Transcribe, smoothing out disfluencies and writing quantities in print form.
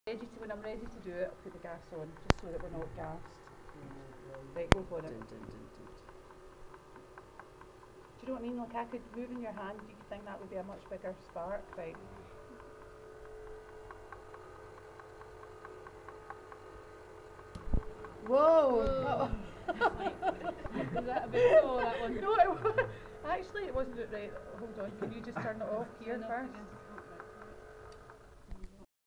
When I'm ready to do it, I'll put the gas on, just so that we're not gassed. Right, go for it. Do you know what I mean? Like I could move in your hand, you could think that would be a much bigger spark, right? Whoa! Was that a bit slow, that one? No, actually it wasn't right. Hold on, can you just turn it off here first?